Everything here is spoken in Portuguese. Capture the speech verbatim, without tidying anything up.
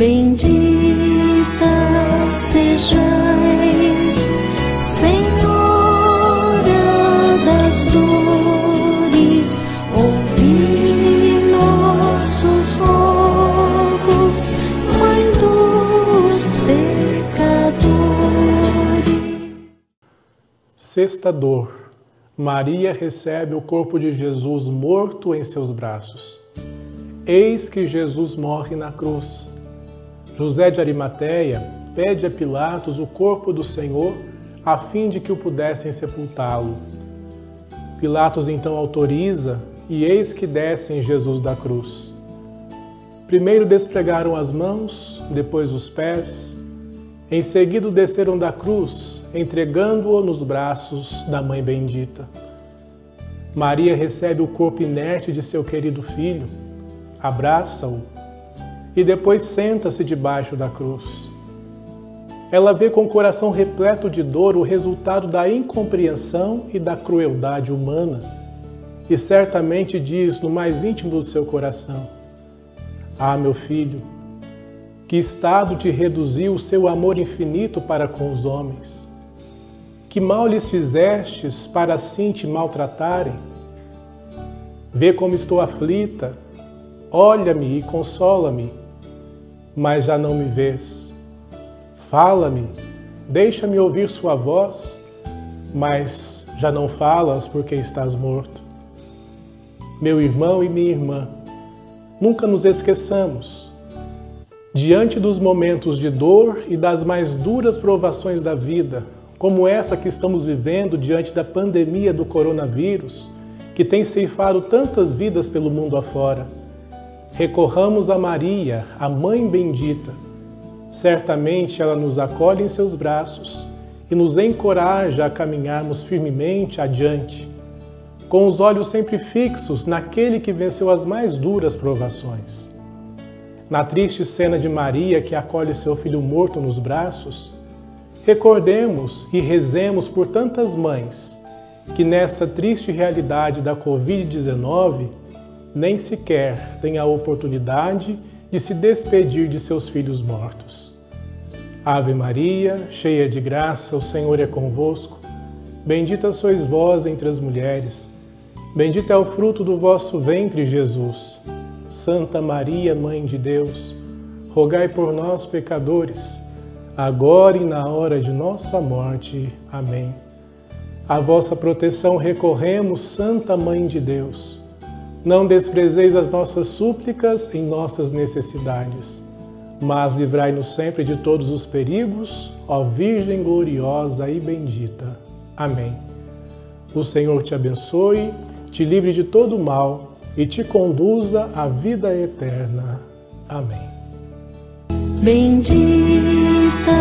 Bendita sejais, Senhora das dores, ouvi nossos rogos, Mãe dos pecadores. Sexta dor. Maria recebe o corpo de Jesus morto em seus braços. Eis que Jesus morre na cruz. José de Arimateia pede a Pilatos o corpo do Senhor a fim de que o pudessem sepultá-lo. Pilatos então autoriza e eis que descem Jesus da cruz. Primeiro despregaram as mãos, depois os pés. Em seguida desceram da cruz, entregando-o nos braços da Mãe Bendita. Maria recebe o corpo inerte de seu querido filho, abraça-o e depois senta-se debaixo da cruz. Ela vê com o coração repleto de dor o resultado da incompreensão e da crueldade humana e certamente diz no mais íntimo do seu coração: Ah, meu filho, que estado te reduziu o seu amor infinito para com os homens? Que mal lhes fizestes para assim te maltratarem? Vê como estou aflita, olha-me e consola-me, mas já não me vês. Fala-me, deixa-me ouvir sua voz, mas já não falas porque estás morto. Meu irmão e minha irmã, nunca nos esqueçamos. Diante dos momentos de dor e das mais duras provações da vida, como essa que estamos vivendo diante da pandemia do coronavírus, que tem ceifado tantas vidas pelo mundo afora, recorramos a Maria, a Mãe Bendita. Certamente ela nos acolhe em seus braços e nos encoraja a caminharmos firmemente adiante, com os olhos sempre fixos naquele que venceu as mais duras provações. Na triste cena de Maria que acolhe seu filho morto nos braços, recordemos e rezemos por tantas mães que nessa triste realidade da covid dezenove nem sequer têm a oportunidade de se despedir de seus filhos mortos. Ave Maria, cheia de graça, o Senhor é convosco. Bendita sois vós entre as mulheres. Bendito é o fruto do vosso ventre, Jesus. Santa Maria, Mãe de Deus, rogai por nós, pecadores, agora e na hora de nossa morte. Amém. À vossa proteção recorremos, Santa Mãe de Deus. Não desprezeis as nossas súplicas em nossas necessidades, mas livrai-nos sempre de todos os perigos, ó Virgem gloriosa e bendita. Amém. O Senhor te abençoe, te livre de todo mal e te conduza à vida eterna. Amém. Bendita